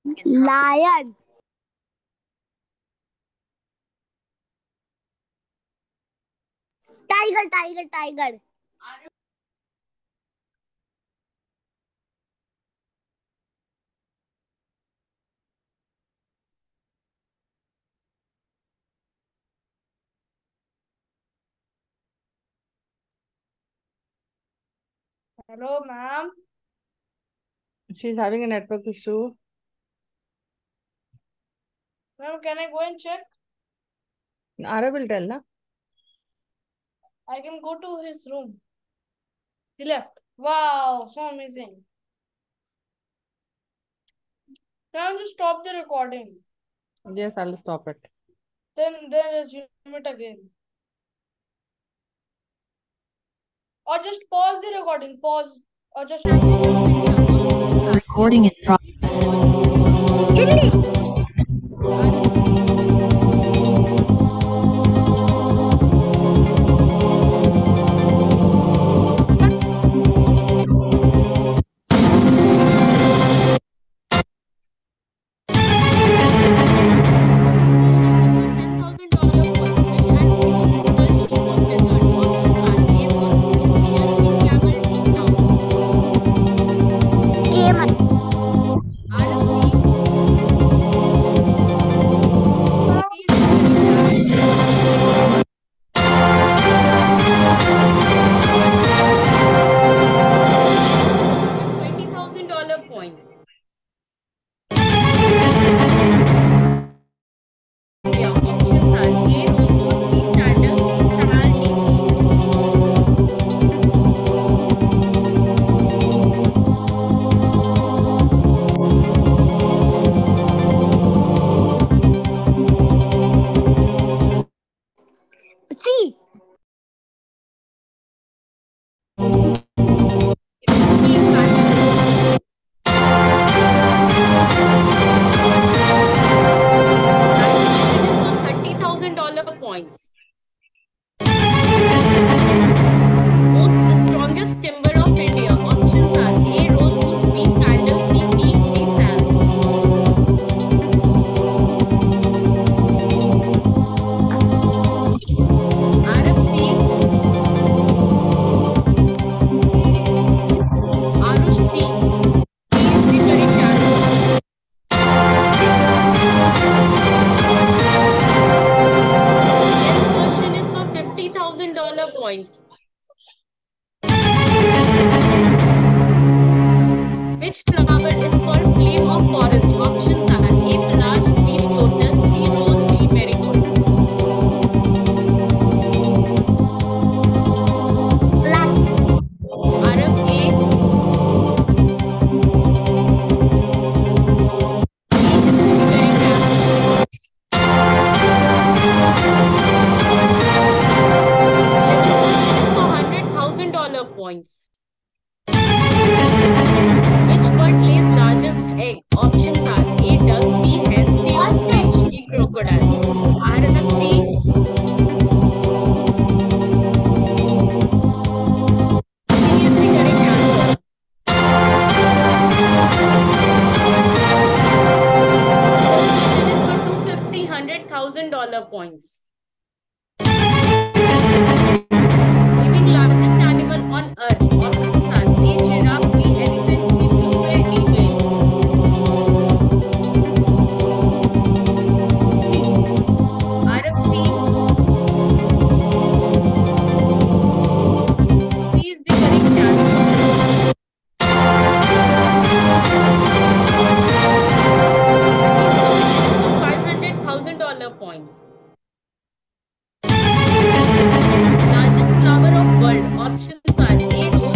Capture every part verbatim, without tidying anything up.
Lion. Tiger, tiger, tiger. Hello, ma'am. She's having a network issue. Ma'am, can I go and check? Ara will tell, na? I can go to his room. He left. Wow, so amazing. Ma'am, just stop the recording. Yes, I'll stop it. Then, then resume it again. Or just pause the recording. Pause. Or just recording in progress. C. thirty thousand dollar points. Most strongest timber of India. Options are A. Rosewood, B. Sandal, C. Teak, D. Sal. R F C. Arush C. C is the correct answer. Next question is for fifty thousand dollar points. Which flower is called flame of forest? Options are A. Palash, B. Lotus, C. Rose, D. Marigold. Black. R F A. C is the correct answer. For one hundred thousand dollar points. Which bird lays largest egg? Options are A. Duck, B. Hen, C. Ostrich, D. Crocodile. R F C. C is the correct answer. Question is for two hundred fifty one hundred thousand dollar points. Living largest animal on earth. Options are A. Giraffe, B. Elephant, C. Blue whale, D. Whale. R F C. C is the correct answer. five hundred thousand dollar points. Largest flower of world. Options are A. Rose,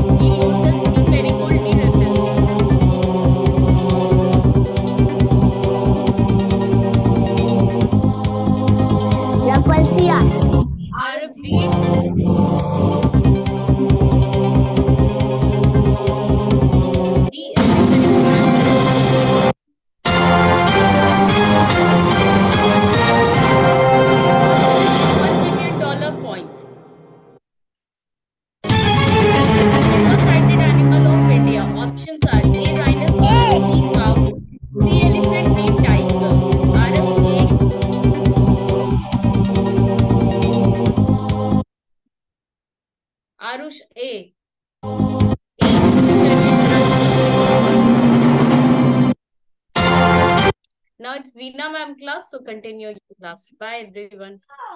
Anush, A. Now it's Veena ma'am class, so continue your class. Bye everyone.